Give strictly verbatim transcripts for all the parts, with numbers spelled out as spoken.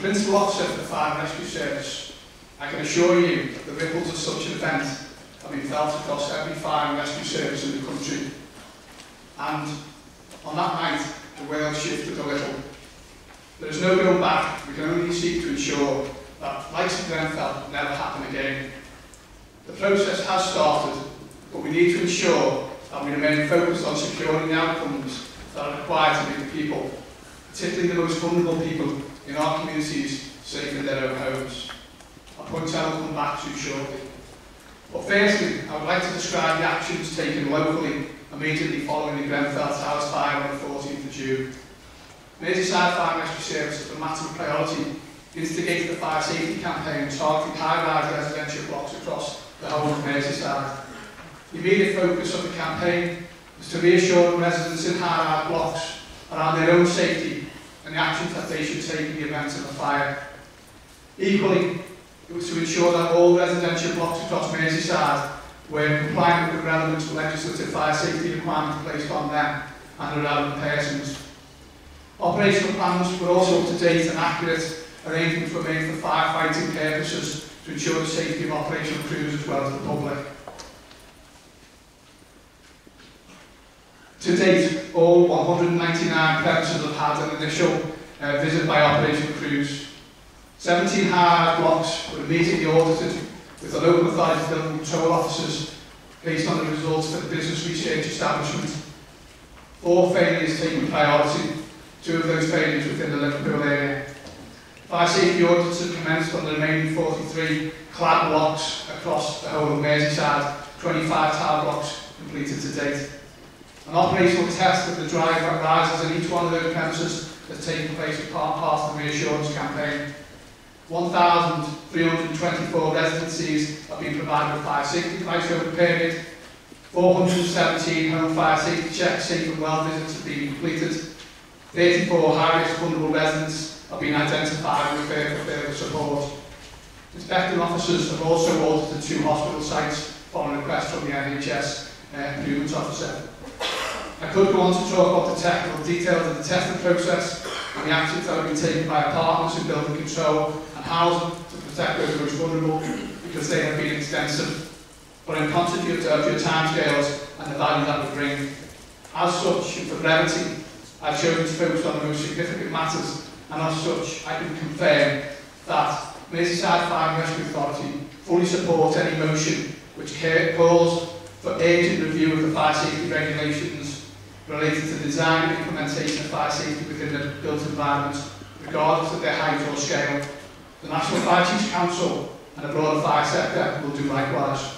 Principal Officer for the Fire and Rescue Service, I can assure you that the ripples of such an event have been felt across every fire and rescue service in the country. And on that night, the world shifted a little. There is no going back. We can only seek to ensure that likes of Grenfell never happen again. The process has started, but we need to ensure that we remain focused on securing the outcomes that are required to make the people, particularly the most vulnerable people in our communities, safe in their own homes. A point I will come back to shortly. But firstly, I would like to describe the actions taken locally immediately following the Grenfell Towers fire on the fourteenth of June. Merseyside Fire and Rescue Service, as a matter of priority, instigated a fire safety campaign targeting high-rise residential blocks across the whole of Merseyside. The immediate focus of the campaign was to reassure residents in high-rise blocks around their own safety and the actions that they should take in the event of a fire. Equally, it was to ensure that all residential blocks across Merseyside were compliant with the relevant legislative fire safety requirements placed on them and the relevant persons. Operational plans were also up to date and accurate. Arrangements were made for firefighting purposes to ensure the safety of operational crews as well as the public. To date, all one hundred ninety-nine premises have had an initial uh, visit by operational crews. seventeen high-rise blocks were immediately audited with the local authorities building control officers based on the results for the business research establishment. Four failures taking priority, two of those failures within the Liverpool area. Fire safety audits have commenced on the remaining forty-three clad blocks across the whole of Merseyside, twenty-five tower blocks completed to date. An operational test of the drive that rises in each one of those premises has taken place as part, part of the reassurance campaign. one thousand three hundred twenty-four residencies have been provided with fire safety device over the period. four hundred seventeen home fire safety checks, safe and well visits have been completed. thirty-four high-risk vulnerable residents have been identified with further, further support. Inspecting officers have also audited two hospital sites following request from the N H S uh, improvement officer. I could go on to talk about the technical details of the testing process and the actions that have been taken by our partners in building control and housing to protect those most vulnerable, because they have been extensive. But I'm conscious of your timescales and the value that we bring. As such, and for brevity, I've chosen to focus on the most significant matters, and as such, I can confirm that Merseyside Fire and Rescue Authority fully supports any motion which calls for urgent review of the fire safety regulations related to the design and implementation of fire safety within the built environment, regardless of their height or scale. The National Fire Chiefs Council and the broader fire sector will do likewise.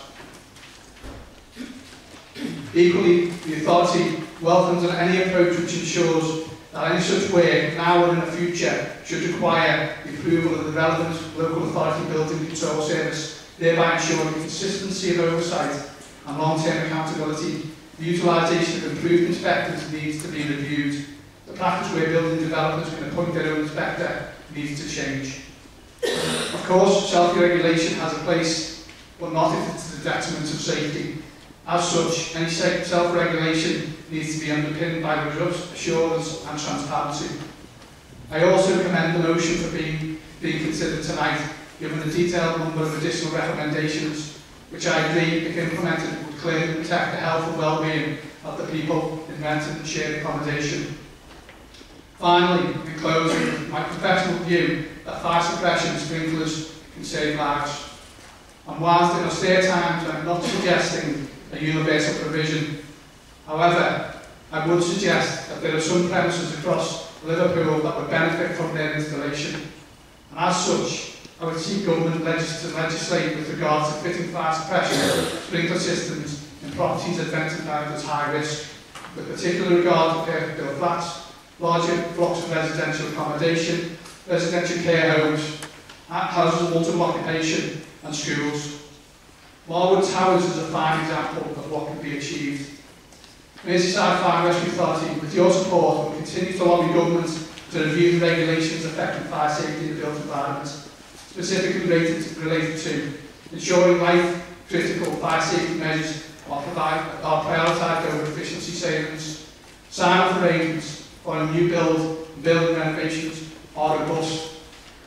Equally, the authority welcomes any approach which ensures that any such work, now or in the future, should require the approval of the relevant local authority building control service, thereby ensuring consistency of oversight and long-term accountability. The utilisation of improved inspectors needs to be reviewed. The practice where building developers can appoint their own inspector needs to change. Of course, self-regulation has a place, but not if it's to the detriment of safety. As such, any self-regulation needs to be underpinned by robust assurance and transparency. I also commend the motion for being, being considered tonight, given the detailed number of additional recommendations, which I agree, if implemented, would clearly protect the health and well-being of the people in rented and shared accommodation. Finally, in closing, my professional view that fire suppression and sprinklers can save lives. And whilst in austere times I'm not suggesting a universal provision, however, I would suggest that there are some premises across Liverpool that would benefit from their installation. And as such, I would seek government legis to legislate with regard to fitting fire suppression sprinkler systems in properties identified as high risk, with particular regard to purpose-built flats, larger blocks of residential accommodation, residential care homes, houses of multiple occupation and schools. Malloy Towers is a fine example of what can be achieved. Merseyside Fire and Rescue Authority, with your support, will continue to lobby government to review the regulations affecting fire safety in the built environment, specifically related to, related to ensuring life-critical fire safety measures are, provide, are prioritised over efficiency savings, sign-off arrangements for a new build and building renovations are robust,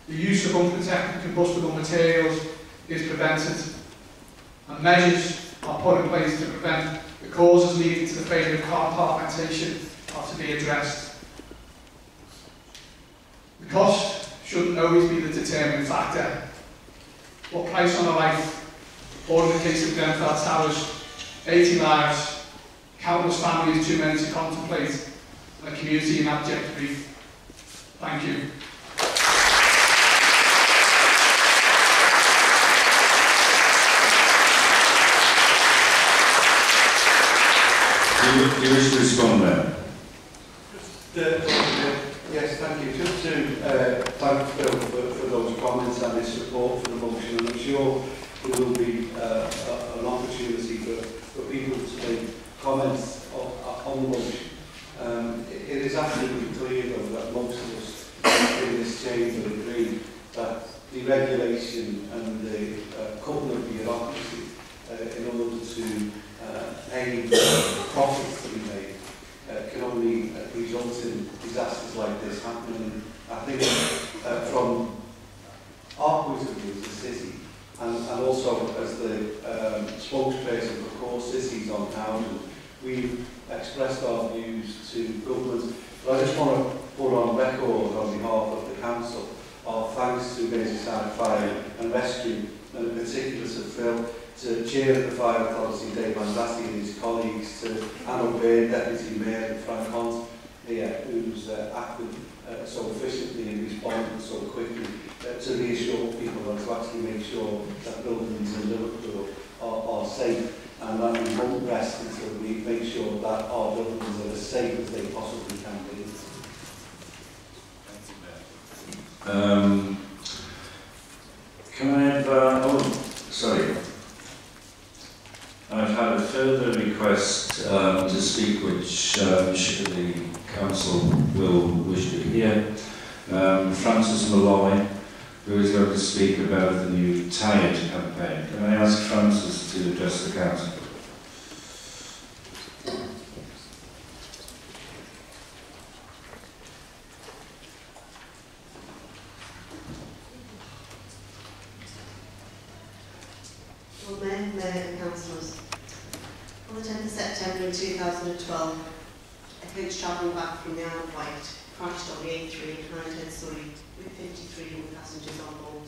the use of unprotected combustible materials is prevented, and measures are put in place to prevent the causes leading to the failure of compartmentation are to be addressed. The cost shouldn't always be the determining factor. What price on a life, or in the case of Grenfell Towers, eighty lives, countless families too many to contemplate, and a community in abject grief. Thank you. Do you, do you wish to respond there? Just, uh, yes, thank you. Just to uh, thank Phil for, for those comments and his support for the motion, and I'm sure there will be uh, a, an opportunity for, for people to make comments on, on the motion. Um, it, it is absolutely clear, though, that most of us in this chamber agree that deregulation and the uh, couple of bureaucracy uh, in order to uh, aid profits to be made uh, can only uh, result in disasters like this happening. I think uh, from our point of view as a city, and, and also as the um, spokesperson for core cities on housing, we've expressed our views to government. But I just want to put on record on behalf of the council our thanks to Merseyside Fire and Rescue, and in particular to Phil, to Chair of the Fire Authority, Dave Manzatti, and his colleagues, to Anne O'Byrne, Deputy Mayor, and Frank Hunt here, who's uh, acted uh, so efficiently and responded so quickly uh, to reassure people and to actually make sure that buildings in Liverpool are, are safe, and that we won't rest until we make sure that our buildings are as safe as they possibly can be. Um, can I have, uh, oh, sorry. I've had a further request um, to speak, which um, should the council will wish to hear. Um, Francis Malloy, who is going to speak about the new Tyred campaign. Can I ask Francis to address the council? Well, Mayor, Mayor and Councillors, on the tenth of September two thousand twelve, a coach travelling back from the Isle of Wight crashed on the A three in Hindhead, Surrey, with fifty-three passengers on board.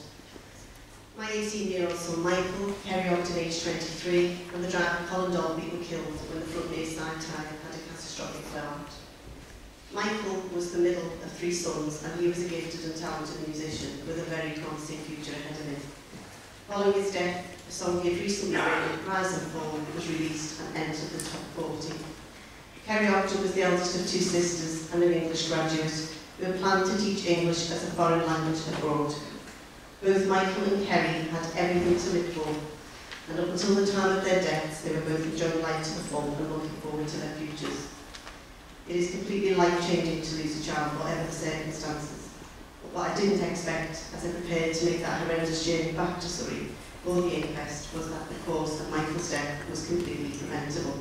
My eighteen-year-old son Michael, Kerry Ogden, aged twenty-three, and the driver Colin Dolby were killed when the front Merseyside tyre had a catastrophic blowout. Michael was the middle of three sons, and he was a gifted and talented musician with a very promising future ahead of him. Following his death, a song he had recently written, Rise and Fall, was released and entered the top forty. Kerry Ogden was the eldest of two sisters and an English graduate who had planned to teach English as a foreign language abroad. Both Michael and Kerry had everything to live for, and up until the time of their deaths, they were both enjoying life to the full and looking forward to their futures. It is completely life-changing to lose a child, whatever the circumstances. But what I didn't expect, as I prepared to make that horrendous journey back to Surrey for the inquest, was that the cause of Michael's death was completely preventable.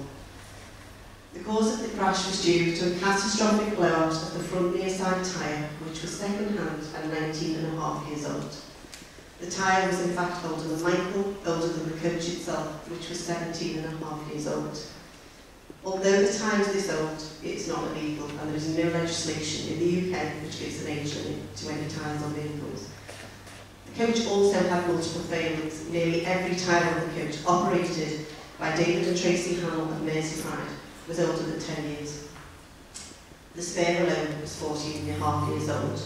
The cause of the crash was due to a catastrophic blowout of the front Merseyside tyre, which was second-hand and nineteen and a half years old. The tyre was in fact older than Michael, older than the coach itself, which was seventeen and a half years old. Although the tyre is this old, it is not illegal, and there is no legislation in the U K which gives an age limit to any tyres on vehicles. The coach also had multiple failings. Nearly every tyre on the coach, operated by David and Tracy Howell of Merseyside, was older than ten years. The spare alone was fourteen and a half years old.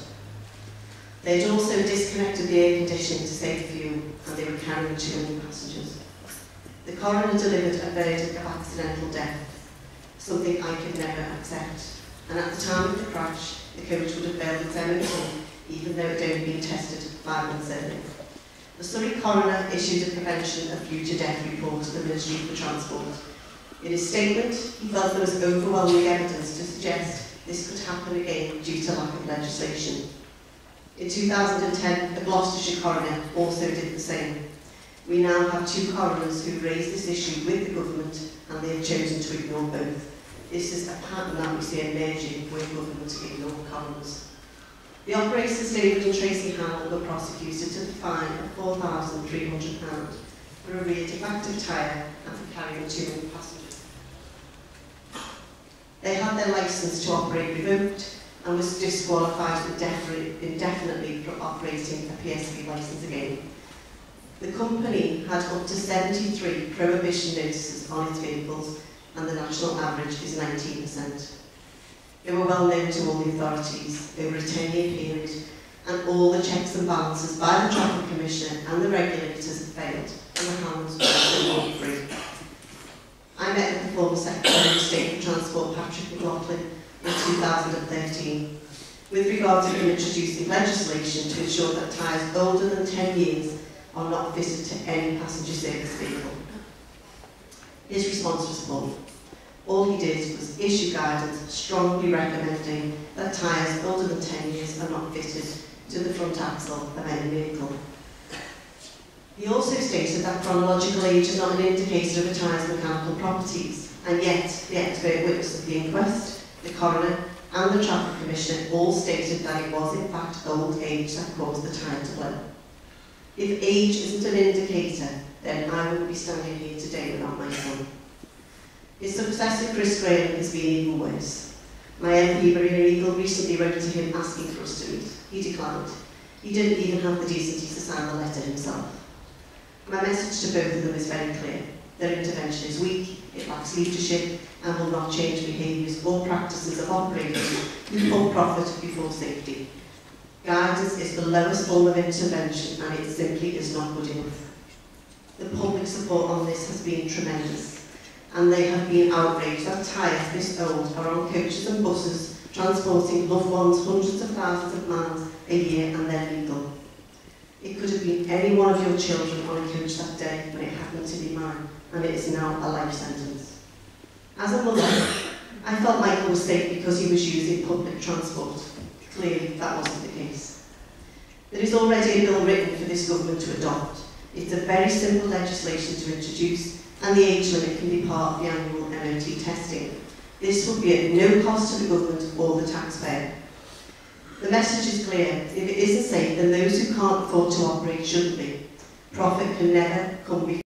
They had also disconnected the air conditioning to save fuel, and they were carrying too many passengers. The coroner delivered a verdict of accidental death, something I could never accept. And at the time of the crash, the coach would have failed its M O T, even though it had only been tested five months earlier. The Surrey coroner issued a prevention of future death report to the Ministry for Transport. In his statement, he felt there was overwhelming evidence to suggest this could happen again due to lack of legislation. In two thousand ten, the Gloucestershire coroner also did the same. We now have two coroners who raised this issue with the government, and they have chosen to ignore both. This is a pattern that we see emerging where government ignore coroners. The operators David and Tracy Howell were prosecuted to the fine of four thousand three hundred pounds for a rear defective tyre and for carrying too many passengers. They had their licence to operate revoked and was disqualified indefinitely from operating a P S V licence again. The company had up to seventy-three prohibition notices on its vehicles, and the national average is nineteen percent. They were well known to all the authorities over a ten-year period, and all the checks and balances by the Traffic Commissioner and the regulators had failed, and the hands were still free. I met with the former Secretary of State for Transport, Patrick McLaughlin, in two thousand thirteen, with regard to him introducing legislation to ensure that tyres older than ten years are not fitted to any passenger service vehicle. His response was poor. All he did was issue guidance strongly recommending that tyres older than ten years are not fitted to the front axle of any vehicle. He also stated that chronological age is not an indicator of a tyre's mechanical properties, and yet the expert witness of the inquest, the coroner and the Traffic Commissioner all stated that it was in fact old age that caused the tyre to blow. If age isn't an indicator, then I wouldn't be standing here today without my son. His successor, Chris Graham, has been even worse. My M P, Maria Eagle, recently wrote to him asking for us to meet. He declined. He didn't even have the decency to sign the letter himself. My message to both of them is very clear. Their intervention is weak, it lacks leadership, and will not change behaviours or practices of operators who put profit before safety. Guidance is the lowest form of intervention, and it simply is not good enough. The public support on this has been tremendous, and they have been outraged that tyres this old are on coaches and buses transporting loved ones hundreds of thousands of miles a year and they're legal. It could have been any one of your children on a coach that day, but it happened to be mine, and it is now a life sentence. As a mother, I felt Michael was safe because he was using public transport. Clearly, that wasn't the case. There is already a bill written for this government to adopt. It's a very simple legislation to introduce, and the age limit can be part of the annual M O T testing. This would be at no cost to the government or the taxpayer. The message is clear. If it isn't safe, then those who can't afford to operate shouldn't be. Profit can never come before